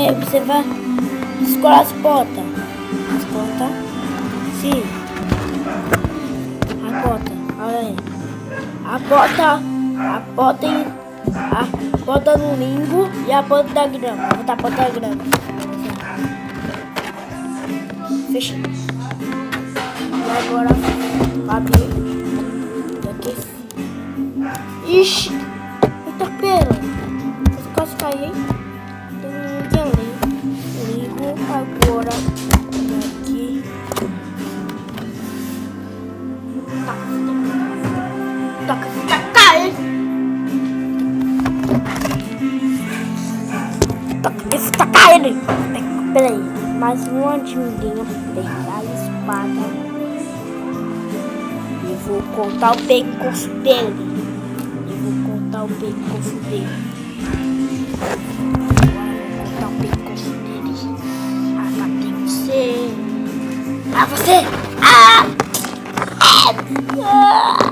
você vai escolar as portas. As portas? Sim. A porta, olha aí. A porta do limbo e a porta da grama. Vou botar a porta da grama. Fechei. E agora abrir. Aqui. Ixi! Eita pera! As coisas caem. Tem ninguém ali. Ligo agora. Aqui. Toca, cai! Tá caindo! Peraí, mais um andinho, pegar a espada e vou cortar o pescoço dele. Agora vou cortar o pescoço dele. Ah, matei você! Ah, você! Ah!